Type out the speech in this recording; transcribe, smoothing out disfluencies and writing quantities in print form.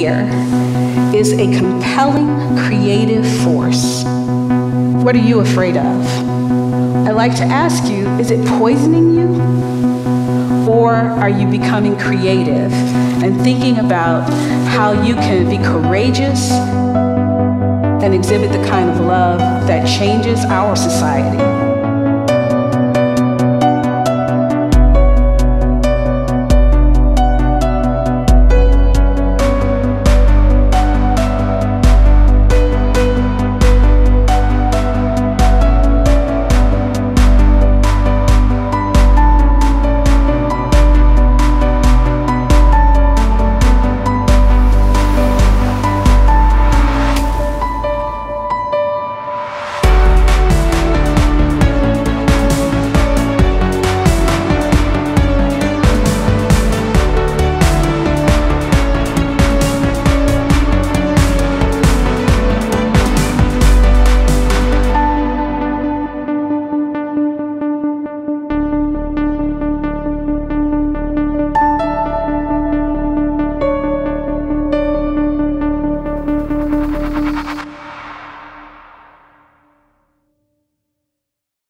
fear is a compelling creative force. What are you afraid of? I'd like to ask you, is it poisoning you? Or are you becoming creative and thinking about how you can be courageous and exhibit the kind of love that changes our society?